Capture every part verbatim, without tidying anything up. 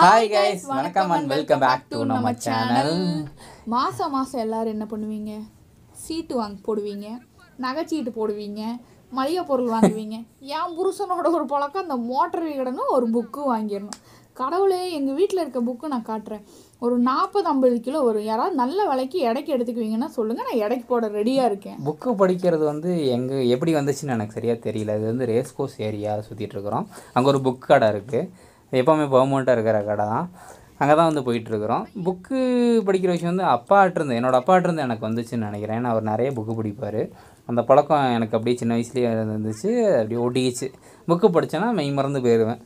Hi guys, welcome and welcome back to நம்ம channel. மாசம் மாசம் எல்லாரும் என்ன பண்ணுவீங்க? சீட்டு வாங்க போடுவீங்க, நகைச்சீட்டு போடுவீங்க, மளிகை பொருள் வாங்குவீங்க. என் புருஷனோட ஒரு பழக்கம் அந்த மோட்டர் வீடனும் ஒரு புக்கு வாங்கிடணும். கடவுளே, எங்கள் வீட்டில் இருக்க புக்கு நான் காட்டுறேன். ஒரு நாற்பது ஐம்பது கிலோ வரும். யாராவது நல்ல விலைக்கு எடைக்கு எடுத்துக்குவீங்கன்னா சொல்லுங்கள், நான் எடைக்கு போட ரெடியாக இருக்கேன். புக்கு படிக்கிறது வந்து எங்கே எப்படி வந்துச்சுன்னு எனக்கு சரியாக தெரியல. அது வந்து ரேஸ் கோர்ஸ் ஏரியா சுற்றிட்டு இருக்கிறோம். அங்கே ஒரு புக் கடை இருக்குது. எப்போவுமே பெர்மனெண்ட்டாக இருக்கிற கடை தான். அங்கே தான் வந்து போயிட்டுருக்குறோம். புக்கு படிக்கிற விஷயம் வந்து அப்பாட்டிருந்து என்னோடய அப்பாட்டிருந்து எனக்கு வந்துச்சுன்னு நினைக்கிறேன். ஏன்னா அவர் நிறைய புக்கு படிப்பார். அந்த பழக்கம் எனக்கு அப்படியே சின்ன வயசுலேயே இருந்துச்சு. அப்படியே ஒட்டிக்கிச்சு. புக்கு படித்தேன்னா மெய் மறந்து போயிடுவேன்.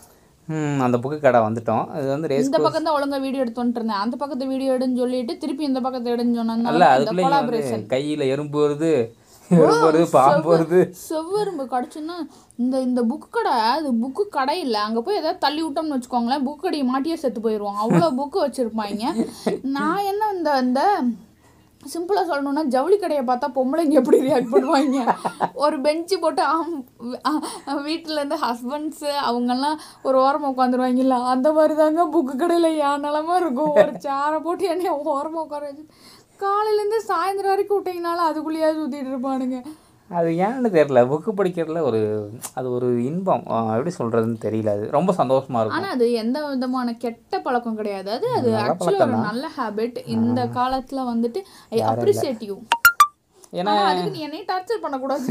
அந்த புக்கு கடை வந்துட்டோம். அது வந்து ரேஸ் இந்த பக்கம் தான் ஒழுங்காக வீடியோ எடுத்து வந்துட்டுருந்தேன். அந்த பக்கத்து வீடியோ எடுன்னு சொல்லிட்டு திருப்பி இந்த பக்கத்தை எடுன்னு சொன்னாங்க. இல்லை, அதுக்குள்ளே கையில் எறும்பு வருது, வருது பாம்பு வருது, செவ்வரும்பு கடிச்சுன்னா இந்த இந்த புக்கு கடை அது புக்கு கடை இல்லை. அங்கே போய் எதாவது தள்ளி விட்டோம்னு வச்சுக்கோங்களேன், புக்கு கடையை மாட்டியே செத்து போயிடுவோம். அவ்வளோ புக்கு வச்சுருப்பாங்க. நான் என்ன இந்த இந்த சிம்பிளாக சொல்லணுன்னா, ஜவுளி கடையை பார்த்தா பொம்பளைங்க எப்படி ரியாக்ட் பண்ணுவாங்க. ஒரு பெஞ்சு போட்டு வீட்டிலேருந்து ஹஸ்பண்ட்ஸு அவங்கெல்லாம் ஒரு ஓரமாக உட்காந்துருவாங்கல்ல, அந்த மாதிரி தாங்க புக்கு கடையில் ஏன் நிலமா இருக்கும். ஒரு சேரை போட்டு என்னைய ஓரமாக உட்கார வச்சு காலையிலேருந்து சாயந்தரம் வரைக்கும் விட்டிங்கனாலும் அதுக்குள்ளேயே சுற்றிட்டு இருப்பானுங்க. அது ஏன்னு தெரியல. புக்கு படிக்கிறதுல ஒரு அது ஒரு இன்பம், எப்படி சொல்கிறதுன்னு தெரியல. அது ரொம்ப சந்தோஷமாக இருக்கும். ஆனால் அது எந்த விதமான கெட்ட பழக்கம் கிடையாது. அது அது ஆக்சுவலி ஒரு நல்ல ஹேபிட். இந்த காலத்தில் வந்துட்டு ஐ அப்ரிஷியேட் யூ. ஏன்னா அதுக்கு நீ என்னை டார்ச்சர் பண்ணக்கூடாது.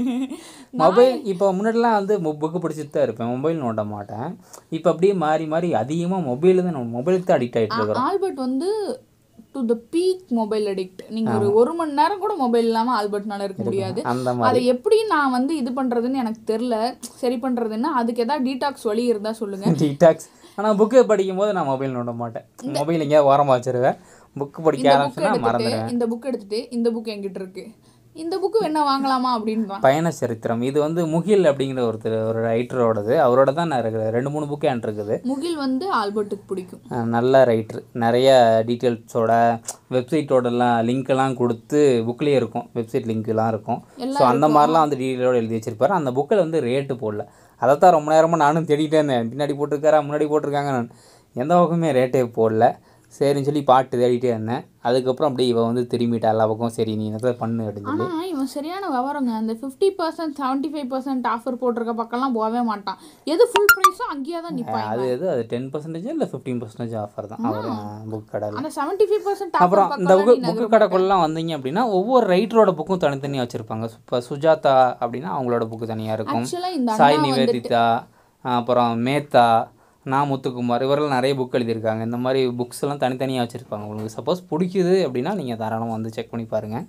மொபைல் இப்போ முன்னாடிலாம் வந்து புக்கு படிச்சுட்டு தான் இருப்பேன், மொபைல் நோண்ட மாட்டேன். இப்போ அப்படியே மாறி மாறி அதிகமாக மொபைலு தான் மொபைலுக்கு தான் அடிக்ட் ஆகிட்டு இருக்கோம். ஆல்பர்ட் வந்து to the peak mobile addict. நீங்கள் ஒரு ஒரு மணி நேரம் கூட மொபைல் இல்லாமல் ஆல்பர்ட்னால இருக்க முடியாது. அதை எப்படி நான் வந்து இது பண்ணுறதுன்னு எனக்கு தெரில, சரி பண்ணுறதுன்னா அதுக்கு எதாவது டீடாக்ஸ் வழி இருந்தால் சொல்லுங்கள். டீடாக்ஸ். ஆனால் புக்கு படிக்கும் போது நான் மொபைல் நோண்ட மாட்டேன். மொபைல் எங்கேயாவது ஓரமாக வச்சிருவேன். புக்கு படிக்க ஆரம்பிச்சுன்னா மறந்துடுவேன். இந்த புக் எடுத்துட்டு இந்த புக் என்கிட்ட இருக்கு, இந்த புக்கு என்ன வாங்கலாமா அப்படின்றான். பயண சரித்திரம். இது வந்து முகில் அப்படிங்கிற ஒருத்தர் ஒரு ரைட்டரோடது. அவரோட தான் நிறைய ரெண்டு மூணு புக்கு என்கிட்ட இருக்குது. முகில் வந்து ஆல்பர்ட்டுக்கு பிடிக்கும். நல்ல ரைட்ரு. நிறைய டீட்டெயில்ஸோட வெப்சைட்டோடலாம் லிங்க்கெல்லாம் கொடுத்து புக்லேயே இருக்கும். வெப்சைட் லிங்க்லாம் இருக்கும். ஸோ அந்த மாதிரிலாம் வந்து டீட்டெயிலோடு எழுதி வச்சிருப்பாரு. அந்த புக்கில் வந்து ரேட்டு போடல. அதைத்தான் ரொம்ப நேரமாக நானும் தேடிட்டே இருந்தேன். பின்னாடி போட்டிருக்காரா முன்னாடி போட்டிருக்காங்க. நான் எந்த பக்கமே ரேட்டே போடல. சரின்னு சொல்லி பாட்டு தேடிட்டே இருந்தேன். அதுக்கப்புறம் அப்படியே இவன் வந்து திரும்பிட்டா எல்லா பக்கம். சரி நீ என்ன பண்ணு அப்படின்னு சொல்லி. ஆனால் இவன் சரியான விவரங்க. அந்த fifty percent seventy five percent offer போட்டிருக்க பக்கம்லாம் போகவே மாட்டான். எது ஃபுல் ப்ரைஸோ அங்கேயே தான் நிற்பான். அது எது அது டென் பர்சன்டேஜ் இல்லை ஃபிஃப்டீன் பர்சன்டேஜ் ஆஃபர் தான் அவர் புக் கடை. அந்த செவன்ட்டி ஃபைவ் பர்சன்ட் அப்புறம் இந்த புக்கு புக்கு கடைக்குள்ளலாம் வந்தீங்க அப்படின்னா ஒவ்வொரு ரைட்டரோட புக்கும் தனித்தனியாக வச்சுருப்பாங்க. இப்போ சுஜாதா அப்படின்னா அவங்களோட புக்கு தனியாக இருக்கும். சாய் நிவேதிதா, அப்புறம் மேத்தா, நான் முத்துக்குமார், இவரெல்லாம் நிறைய புக் எழுதியிருக்காங்க. இந்த மாதிரி புக்ஸ் எல்லாம் தனித்தனியாக வச்சுருப்பாங்க. உங்களுக்கு சப்போஸ் பிடிக்குது அப்படின்னா நீங்கள் தாராளமாக வந்து செக் பண்ணி பாருங்கள்.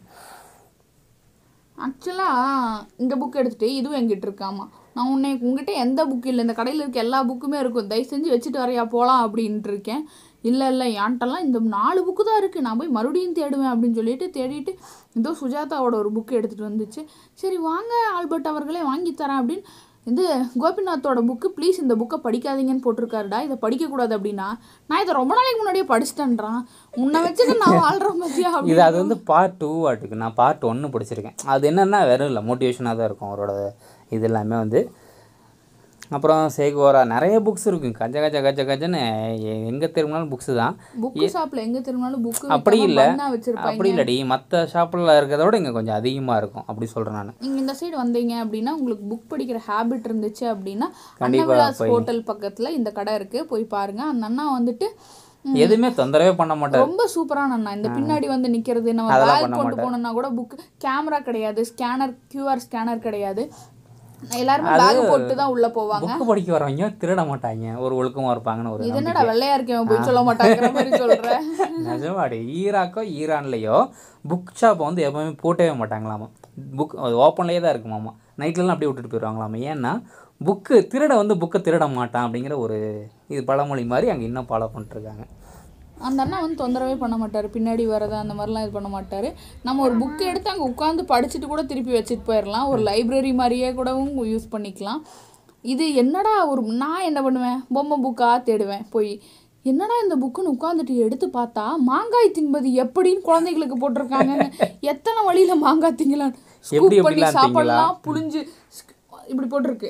ஆக்சுவலாக இந்த புக் எடுத்துகிட்டு இதுவும் எங்கிட்ட இருக்காமா. நான் உன்னை உங்ககிட்ட எந்த புக்கு இல்லை, இந்த கடையில் இருக்க எல்லா புக்குமே இருக்கும், தயவு செஞ்சு வச்சுட்டு வரையா போகலாம் அப்படின்ட்டு இருக்கேன். இல்லை இல்லை என்கிட்டலாம் இந்த நாலு புக்கு தான் இருக்குது, நான் போய் மறுபடியும் தேடுவேன் அப்படின்னு சொல்லிட்டு தேடிட்டு இதோ சுஜாதாவோட ஒரு புக்கு எடுத்துகிட்டு வந்துச்சு. சரி வாங்க ஆல்பர்ட் அவர்களே வாங்கி தரேன் அப்படின்னு. இந்த கோபிநாத்தோட புக்கு ப்ளீஸ் இந்த புக்கை படிக்காதீங்கன்னு போட்டிருக்காருடா, இதை படிக்கக்கூடாது அப்படின்னா நான் இதை ரொம்ப நாளைக்கு முன்னாடியே படிச்சிட்டேன்றான். உன்னை வச்சுட்டு நான் வாழ்கிறேன் பற்றியா அப்படி. இது அது வந்து பார்ட் டூ ஆட்டுக்கு. நான் பார்ட் ஒன்று படிச்சிருக்கேன். அது என்னென்னா வெறும் இல்லை, மோட்டிவேஷனாக தான் இருக்கும் அவரோட இது எல்லாமே வந்து. அப்புறம் சேகோரா நிறைய புக்ஸ் இருக்கும். கஜ கஜ கஜ கஜன்னு எங்கே திரும்பினாலும் புக்ஸு தான். புக்கு ஷாப்பில் எங்கே திரும்பினாலும் புக்கு அப்படி இல்லை அப்படி இல்லடி, மற்ற ஷாப்பில் இருக்கிறத விட இங்கே கொஞ்சம் அதிகமாக இருக்கும். அப்படி சொல்கிறேன் நான். நீங்கள் இந்த சைடு வந்தீங்க அப்படின்னா உங்களுக்கு புக் படிக்கிற ஹேபிட் இருந்துச்சு அப்படின்னா கண்டிப்பாக ஹோட்டல் பக்கத்தில் இந்த கடை இருக்குது, போய் பாருங்கள். அந்த அண்ணா வந்துட்டு எதுவுமே தொந்தரவே பண்ண மாட்டேன். ரொம்ப சூப்பரான அண்ணா. இந்த பின்னாடி வந்து நிற்கிறது, நம்ம பேக் கொண்டு போனோம்னா கூட புக்கு கேமரா கிடையாது, ஸ்கேனர் கியூஆர் ஸ்கேனர் கிடையாது, எல்லாருமே பேக் போட்டு தான் உள்ள போவாங்க. புக் படிக்க வரவங்க திருட மாட்டாங்க, ஒரு ஒழுக்கமா இருப்பாங்கன்னு ஒரு. இது என்னடா வெள்ளையா இருக்கேன் போய் சொல்ல மாட்டாங்கிற மாதிரி சொல்றேன். நிஜமாடி, ஈராக்கோ ஈரான்லையோ புக் ஷாப்பை வந்து எப்பவுமே போட்டவே மாட்டாங்களாமா. புக் ஓப்பன்லேயே தான் இருக்குமாமா. நைட்லலாம் அப்படியே விட்டுட்டு போயிடுவாங்களாமா. ஏன்னா புக்கு திருட வந்து புக்கை திருட மாட்டான் அப்படிங்கிற ஒரு இது பழமொழி மாதிரி அங்கே இன்னும் ஃபாலோ பண்ணிட்டுருக்காங்க. அந்த அண்ணா வந்து தொந்தரவே பண்ண மாட்டார், பின்னாடி வரது அந்த மாதிரிலாம் இது பண்ண மாட்டார். நம்ம ஒரு புக்கு எடுத்து அங்கே உட்காந்து படிச்சுட்டு கூட திருப்பி வச்சுட்டு போயிடலாம். ஒரு லைப்ரரி மாதிரியே கூடவும் யூஸ் பண்ணிக்கலாம். இது என்னடா ஒரு நான் என்ன பண்ணுவேன், பொம்மை புக்காக தேடுவேன் போய். என்னடா இந்த புக்குன்னு உட்காந்துட்டு எடுத்து பார்த்தா மாங்காய் தின்பது எப்படின்னு குழந்தைகளுக்கு போட்டிருக்காங்க. எத்தனை வழியில் மாங்காய் திங்கலாம், ஸ்கூப் பண்ணி சாப்பிடலாம், புளிஞ்சு இப்படி போட்டிருக்கு.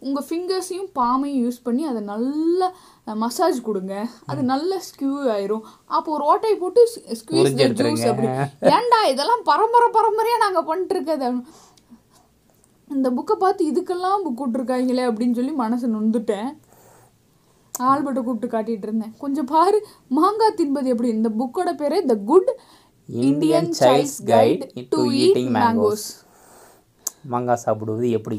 உங்கள் ஃபிங்கர்ஸையும் பாமையும் யூஸ் பண்ணி அதை நல்லா மசாஜ் கொடுங்க, அது நல்ல ஸ்கியூ ஆயிரும். அப்போ ஒரு ஓட்டை போட்டு ஸ்குவீஸ் த ஜூஸ் அப்படி. ஏன்டா இதெல்லாம் பரம்பரை பரம்பரையாக நாங்கள் பண்ணிட்டு இருக்கிறது. இந்த புக்கை பார்த்து இதுக்கெல்லாம் புக் விட்ருக்காங்களே அப்படின்னு சொல்லி மனசு நொந்துட்டேன். ஆல்பர்ட்டை கூப்பிட்டு காட்டிகிட்டு இருந்தேன், கொஞ்சம் பாரு மாங்காய் தின்பது எப்படி. இந்த புக்கோட பேரே the good Indian childs guide to eating mangoes. மாங்காய் சாப்பிடுவது எப்படி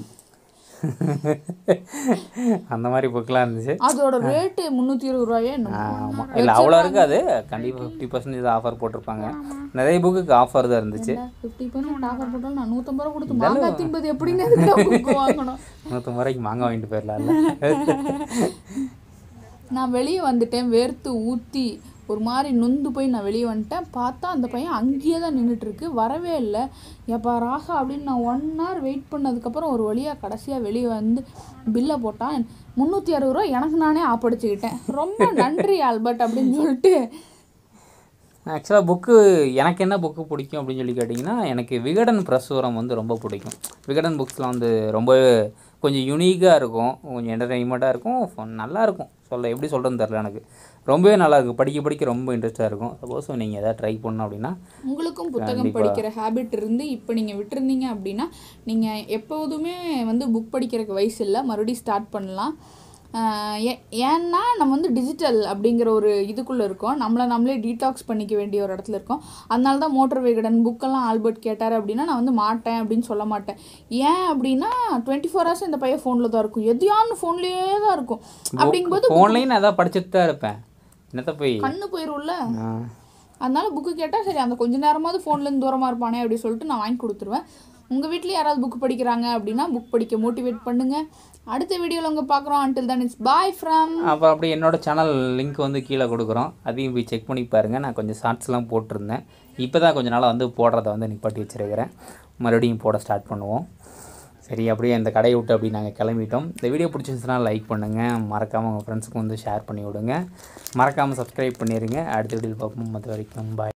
அந்த மாதிரி புக்கெலாம் இருந்துச்சு. அதோட ரேட்டு முந்நூற்றி இருபது ரூபாயே. ஆமாம், இல்லை அவ்வளோ இருக்காது, கண்டிப்பாக ஃபிஃப்டி பர்சன்டேஜ் ஆஃபர் போட்டிருப்பாங்க. நிறைய புக்குக்கு ஆஃபர் தான் இருந்துச்சு. ஃபிஃப்டி பர்சன்ட் ஆஃபர் போட்டாலும் நான் நூற்றம்பது ரூபா கொடுத்து மாங்காய் தின்பது எப்படின்னு புக்கு வாங்கணும். நூற்றம்பது ரூபாய்க்கு மாங்காய் வாங்கிட்டு போயிடலாம்ல. நான் வெளியே வந்துட்டேன், வேர்த்து ஊற்றி ஒரு மாதிரி நொந்து போய் நான் வெளியே வந்துட்டேன். பார்த்தா அந்த பையன் அங்கேயே தான் நின்றுட்டுருக்கு, வரவே இல்லை. எப்பா ராகா அப்படின்னு நான் ஒன் ஹவர் வெயிட் பண்ணதுக்கப்புறம் ஒரு வழியாக கடைசியாக வெளியே வந்து பில்லை போட்டான். முந்நூற்றி அறுபது ரூபா எனக்கு நானே ஆப்படிச்சுக்கிட்டேன். ரொம்ப நன்றி ஆல்பர்ட் அப்படின்னு சொல்லிட்டு. ஆக்சுவலாக புக்கு எனக்கு என்ன புக்கு பிடிக்கும் அப்படின்னு சொல்லி கேட்டிங்கன்னா, எனக்கு விகடன் பிரசுரம் வந்து ரொம்ப பிடிக்கும். விகடன் புக்ஸ்லாம் வந்து ரொம்பவே கொஞ்சம் யூனிக்காக இருக்கும், கொஞ்சம் என்டர்டெயின்மெண்ட்டாக இருக்கும், நல்லாயிருக்கும். சொல்ல எப்படி சொல்கிறேன்னு தெரில, எனக்கு ரொம்பவே நல்லாயிருக்கும். படிக்க படிக்க ரொம்ப இன்ட்ரெஸ்ட்டாக இருக்கும். சப்போஸ் நீங்கள் எதாவது ட்ரை பண்ணணும் அப்படின்னா, உங்களுக்கும் புத்தகம் படிக்கிற ஹேபிட் இருந்து இப்போ நீங்கள் விட்டுருந்தீங்க அப்படின்னா, நீங்கள் எப்போதுமே வந்து புக் படிக்கிறதுக்கு வயசு இல்லை, மறுபடியும் ஸ்டார்ட் பண்ணலாம். ஏ ஏன்னா நம்ம வந்து டிஜிட்டல் அப்படிங்கிற ஒரு இதுக்குள்ளே இருக்கோம், நம்மளை நம்மளே டீடாக்ஸ் பண்ணிக்க வேண்டிய ஒரு இடத்துல இருக்கோம். அதனால தான் மோட்டர் விகடன் புக்கெல்லாம் ஆல்பர்ட் கேட்டார் அப்படின்னா நான் வந்து மாட்டேன் அப்படின்னு சொல்ல மாட்டேன். ஏன் அப்படின்னா டுவெண்ட்டி ஃபோர் ஹவர்ஸ் இந்த பையன் ஃபோனில் தான் இருக்கும், எதையான்னு ஃபோன்லேயே தான் இருக்கும். அப்படிங்கும்போது ஃபோன்லேயும் நான் எதாவது படிச்சுட்டு தான் இருப்பேன், என்னத்த போய் கண்ணு போயிடும்ல. அதனால புக்கு கேட்டால் சரி அந்த கொஞ்சம் நேரமாவது ஃபோன்லேருந்து தூரமாக இருப்பானே அப்படின்னு சொல்லிட்டு நான் வாங்கி கொடுத்துருவேன். உங்கள் வீட்டில் யாராவது புக் படிக்கிறாங்க அப்படின்னா புக் படிக்க மோட்டிவேட் பண்ணுங்கள். அடுத்த வீடியோவில் உங்கள் பார்க்குறோம். Until then it's bye from. அப்போ அப்படி என்னோடய சேனல் லிங்க் வந்து கீழே கொடுக்குறோம், அதையும் போய் செக் பண்ணி பாருங்கள். நான் கொஞ்சம் ஷார்ட்ஸ்லாம் போட்டிருந்தேன், இப்போ தான் கொஞ்சம் நாளாக வந்து போடுறத வந்து நிப்பாட்டி வச்சுருக்கிறேன். மறுபடியும் போட ஸ்டார்ட் பண்ணுவோம். சரி, அப்படியே இந்த கடையை விட்டு அப்படி நாங்கள் கிளம்பிட்டோம். இந்த வீடியோ பிடிச்சிருந்துச்சுன்னா லைக் பண்ணுங்கள், மறக்காமல் உங்கள் ஃப்ரெண்ட்ஸுக்கு வந்து ஷேர் பண்ணி விடுங்க, மறக்காமல் சப்ஸ்கிரைப் பண்ணிடுங்க. அடுத்த வீடியோவில் பார்ப்போம். அது வரைக்கும் பாய்.